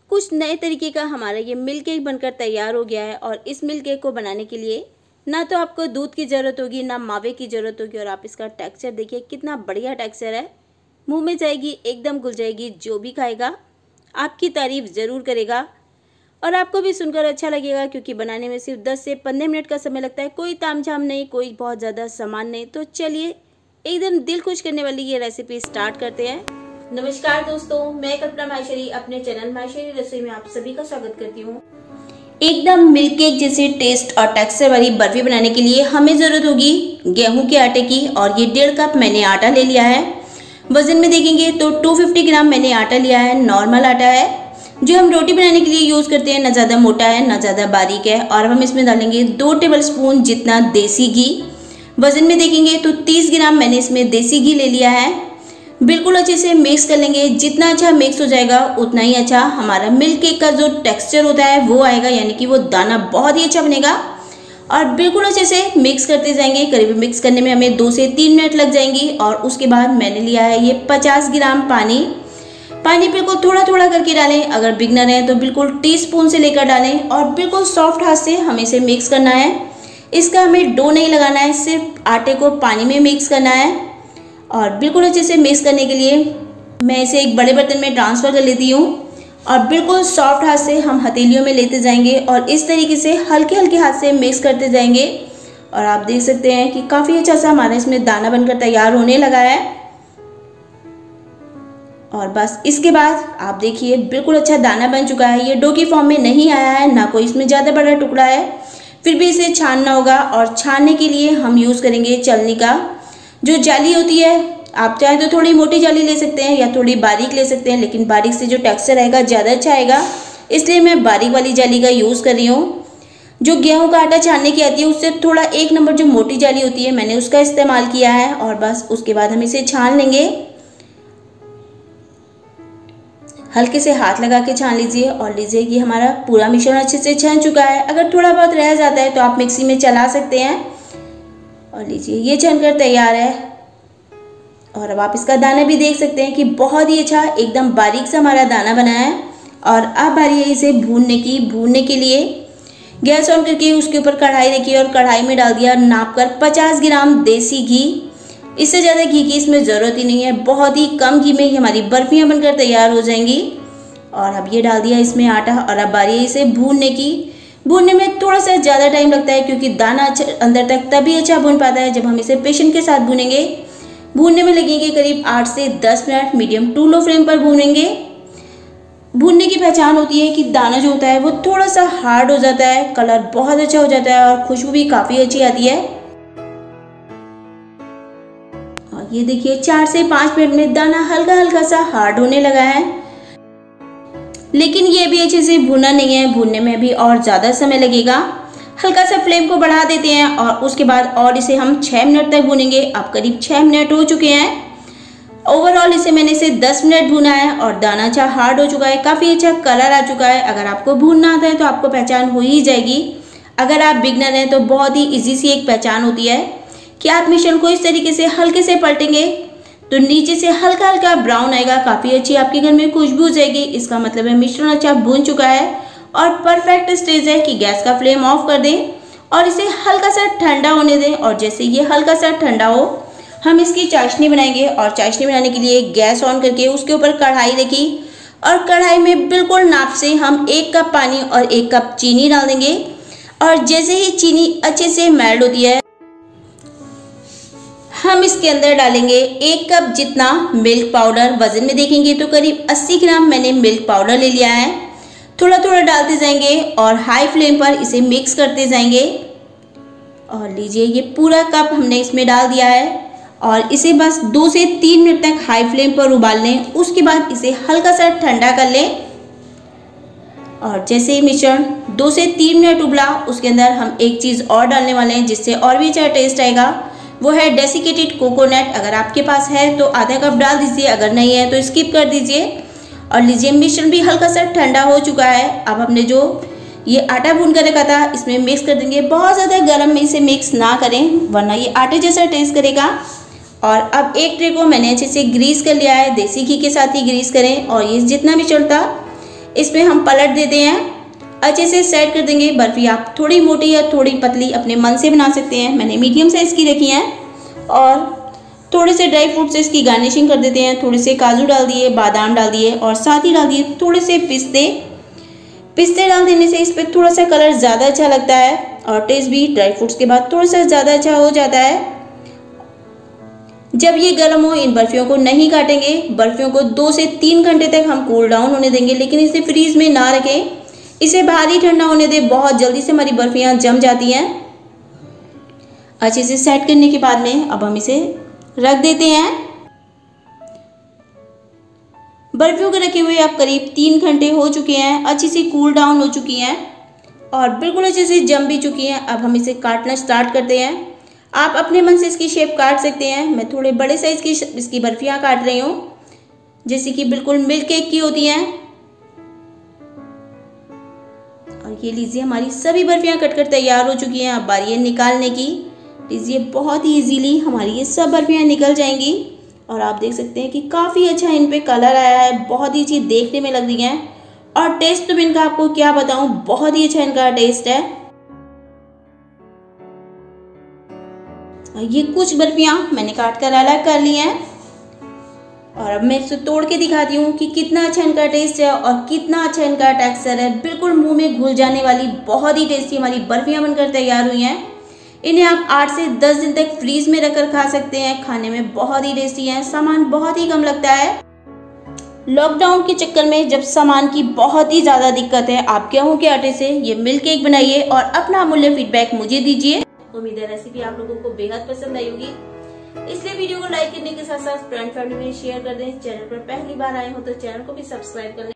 कुछ नए तरीके का हमारा ये मिल्क केक बनकर तैयार हो गया है। और इस मिल्क केक को बनाने के लिए ना तो आपको दूध की ज़रूरत होगी ना मावे की ज़रूरत होगी। और आप इसका टेक्सचर देखिए कितना बढ़िया टेक्सचर है, मुंह में जाएगी एकदम घुल जाएगी। जो भी खाएगा आपकी तारीफ़ ज़रूर करेगा और आपको भी सुनकर अच्छा लगेगा, क्योंकि बनाने में सिर्फ 10 से 15 मिनट का समय लगता है। कोई तामझाम नहीं, कोई बहुत ज़्यादा सामान नहीं। तो चलिए एकदम दिल खुश करने वाली ये रेसिपी स्टार्ट करते हैं। नमस्कार दोस्तों, मैं कल्पना माहेश्वरी अपने चैनल माहेश्वरी रसोई में आप सभी का स्वागत करती हूँ। एकदम मिल्क केक जैसे टेस्ट और टेक्सचर वाली बर्फी बनाने के लिए हमें ज़रूरत होगी गेहूं के आटे की। और ये 1.5 कप मैंने आटा ले लिया है। वजन में देखेंगे तो 250 ग्राम मैंने आटा लिया है। नॉर्मल आटा है जो हम रोटी बनाने के लिए यूज़ करते हैं, ना ज़्यादा मोटा है ना ज़्यादा बारीक है। और हम इसमें डालेंगे 2 टेबल स्पून जितना देसी घी। वजन में देखेंगे तो 30 ग्राम मैंने इसमें देसी घी ले लिया है। बिल्कुल अच्छे से मिक्स कर लेंगे। जितना अच्छा मिक्स हो जाएगा उतना ही अच्छा हमारा मिल्क केक का जो टेक्सचर होता है वो आएगा, यानी कि वो दाना बहुत ही अच्छा बनेगा। और बिल्कुल अच्छे से मिक्स करते जाएंगे। करीब मिक्स करने में हमें 2 से 3 मिनट लग जाएंगी। और उसके बाद मैंने लिया है ये 50 ग्राम पानी। पानी बिल्कुल थोड़ा थोड़ा करके डालें। अगर बिगनर हैं तो बिल्कुल टीस्पून से लेकर डालें। और बिल्कुल सॉफ्ट हाथ से हमें इसे मिक्स करना है। इसका हमें डो नहीं लगाना है, सिर्फ आटे को पानी में मिक्स करना है। और बिल्कुल अच्छे से मिक्स करने के लिए मैं इसे एक बड़े बर्तन में ट्रांसफ़र कर लेती हूँ। और बिल्कुल सॉफ्ट हाथ से हम हथेलियों में लेते जाएंगे और इस तरीके से हल्के हल्के हाथ से मिक्स करते जाएंगे। और आप देख सकते हैं कि काफ़ी अच्छा सा हमारा इसमें दाना बनकर तैयार होने लगा है। और बस इसके बाद आप देखिए बिल्कुल अच्छा दाना बन चुका है। ये डो की फॉर्म में नहीं आया है, ना कोई इसमें ज़्यादा बड़ा टुकड़ा है। फिर भी इसे छानना होगा। और छानने के लिए हम यूज़ करेंगे छलनी का जो जाली होती है। आप चाहे तो थोड़ी मोटी जाली ले सकते हैं या थोड़ी बारीक ले सकते हैं, लेकिन बारीक से जो टेक्सचर रहेगा ज़्यादा अच्छा आएगा, इसलिए मैं बारीक वाली जाली का यूज़ कर रही हूँ। जो गेहूं का आटा छानने की आती है उससे थोड़ा 1 नंबर जो मोटी जाली होती है, मैंने उसका इस्तेमाल किया है। और बस उसके बाद हम इसे छान लेंगे। हल्के से हाथ लगा के छान लीजिए। और लीजिए कि हमारा पूरा मिश्रण अच्छे से छन चुका है। अगर थोड़ा बहुत रह जाता है तो आप मिक्सी में चला सकते हैं। और लीजिए ये छनकर तैयार है। और अब आप इसका दाना भी देख सकते हैं कि बहुत ही अच्छा एकदम बारीक सा हमारा दाना बना है। और अब बारी है इसे भूनने की। भूनने के लिए गैस ऑन करके उसके ऊपर कढ़ाई रखी और कढ़ाई में डाल दिया नाप कर 50 ग्राम देसी घी। इससे ज़्यादा घी की इसमें ज़रूरत ही नहीं है, बहुत ही कम घी में ही हमारी बर्फियाँ बनकर तैयार हो जाएंगी। और अब ये डाल दिया इसमें आटा। और अब बारी है इसे भूनने की। भूनने में थोड़ा सा ज़्यादा टाइम लगता है, क्योंकि दाना अंदर तक तभी अच्छा भून पाता है जब हम इसे पेशेंस के साथ भूनेंगे। भूनने में लगेंगे करीब 8 से 10 minute, medium to low flame पर भूनेंगे। भूनने की पहचान होती है कि दाना जो होता है वो थोड़ा सा हार्ड हो जाता है, कलर बहुत अच्छा हो जाता है और खुशबू भी काफ़ी अच्छी आती है। और ये देखिए 4 से 5 मिनट में दाना हल्का हल्का सा हार्ड होने लगा है। लेकिन ये भी अच्छे से भुना नहीं है, भूनने में भी और ज़्यादा समय लगेगा। हल्का सा फ्लेम को बढ़ा देते हैं और उसके बाद और इसे हम 6 मिनट तक भूनेंगे। अब करीब 6 मिनट हो चुके हैं। ओवरऑल मैंने इसे 10 मिनट भुना है और दाना अच्छा हार्ड हो चुका है, काफ़ी अच्छा कलर आ चुका है। अगर आपको भूनना आता है तो आपको पहचान हो ही जाएगी। अगर आप बिगनर हैं तो बहुत ही ईजी सी एक पहचान होती है कि आप मिश्रण को इस तरीके से हल्के से पलटेंगे तो नीचे से हल्का हल्का ब्राउन आएगा, काफ़ी अच्छी आपके घर में खुशबू हो जाएगी। इसका मतलब है मिश्रण अच्छा भून चुका है। और परफेक्ट स्टेज है कि गैस का फ्लेम ऑफ कर दें और इसे हल्का सा ठंडा होने दें। और जैसे ये हल्का सा ठंडा हो हम इसकी चाशनी बनाएंगे। और चाशनी बनाने के लिए गैस ऑन करके उसके ऊपर कढ़ाई रखी और कढ़ाई में बिल्कुल नाप से हम 1 कप पानी और 1 कप चीनी डाल देंगे। और जैसे ही चीनी अच्छे से मेल्ट होती है हम इसके अंदर डालेंगे 1 कप जितना मिल्क पाउडर। वजन में देखेंगे तो करीब 80 ग्राम मैंने मिल्क पाउडर ले लिया है। थोड़ा थोड़ा डालते जाएंगे और हाई फ्लेम पर इसे मिक्स करते जाएंगे। और लीजिए ये पूरा कप हमने इसमें डाल दिया है। और इसे बस 2 से 3 मिनट तक हाई फ्लेम पर उबाल लें। उसके बाद इसे हल्का सा ठंडा कर लें। और जैसे ही मिश्रण 2 से 3 मिनट उबला उसके अंदर हम एक चीज़ और डालने वाले हैं जिससे और भी अच्छा टेस्ट आएगा, वो है डेसिकेटेड कोकोनट। अगर आपके पास है तो आधा कप डाल दीजिए, अगर नहीं है तो स्किप कर दीजिए। और लीजिए मिश्रण भी हल्का सा ठंडा हो चुका है। अब हमने जो ये आटा भून कर रखा था इसमें मिक्स कर देंगे। बहुत ज़्यादा गर्म में इसे मिक्स ना करें वरना ये आटे जैसा टेस्ट करेगा। और अब एक ट्रे को मैंने अच्छे से ग्रीस कर लिया है, देसी घी के साथ ही ग्रीस करें। और ये जितना मिश्रण था इसमें हम पलट देते हैं, अच्छे से सेट कर देंगे। बर्फी आप थोड़ी मोटी या थोड़ी पतली अपने मन से बना सकते हैं। मैंने मीडियम साइज की रखी हैं और थोड़े से ड्राई फ्रूट से इसकी गार्निशिंग कर देते हैं। थोड़े से काजू डाल दिए, बादाम डाल दिए और साथ ही डाल दिए थोड़े से पिस्ते डाल देने से इस पर थोड़ा सा कलर ज़्यादा अच्छा लगता है और टेस्ट भी ड्राई फ्रूट्स के बाद थोड़ा सा ज़्यादा अच्छा हो जाता है। जब ये गर्म हो, इन बर्फियों को नहीं काटेंगे। बर्फियों को 2 से 3 घंटे तक हम कूल डाउन होने देंगे, लेकिन इसे फ्रीज में ना रखें, इसे बाहर ही ठंडा होने दें। बहुत जल्दी से हमारी बर्फियाँ जम जाती हैं। अच्छे से सेट करने के बाद में अब हम इसे रख देते हैं। बर्फियों को रखे हुए अब करीब 3 घंटे हो चुके हैं, अच्छी सी कूल डाउन हो चुकी हैं और बिल्कुल अच्छे से जम भी चुकी हैं। अब हम इसे काटना स्टार्ट करते हैं। आप अपने मन से इसकी शेप काट सकते हैं। मैं थोड़े बड़े साइज की इसकी बर्फियाँ काट रही हूँ, जैसे कि बिल्कुल मिल्क केक की होती हैं। और ये लीजिए, हमारी सभी बर्फियाँ कटकर तैयार हो चुकी हैं। अब बारी है निकालने की। लीजिए, बहुत ही इजीली हमारी ये सब बर्फियाँ निकल जाएंगी और आप देख सकते हैं कि काफ़ी अच्छा इन पे कलर आया है। बहुत ही अच्छी देखने में लग रही हैं और टेस्ट तो मैं इनका आपको क्या बताऊं, बहुत ही अच्छा इनका टेस्ट है। ये कुछ बर्फियाँ मैंने काट कर अलग कर ली हैं और अब मैं इसे तोड़ के दिखाती हूँ कि कितना अच्छा इनका टेस्ट है और कितना अच्छा इनका टेक्सचर है। बिल्कुल मुंह में घुल जाने वाली बहुत ही टेस्टी हमारी बर्फियाँ बनकर तैयार हुई हैं। इन्हें आप 8 से 10 दिन तक फ्रीज में रखकर खा सकते हैं। खाने में बहुत ही टेस्टी है, सामान बहुत ही कम लगता है। लॉकडाउन के चक्कर में जब सामान की बहुत ही ज़्यादा दिक्कत है, आप गेहूं के आटे से ये मिल्क केक बनाइए और अपना अमूल्य फीडबैक मुझे दीजिए। उम्मीद है रेसिपी आप लोगों को बेहद पसंद आई होगी, इसलिए वीडियो को लाइक करने के साथ साथ फ्रेंड फैमिली में शेयर कर दें। चैनल पर पहली बार आए हो तो चैनल को भी सब्सक्राइब कर लें।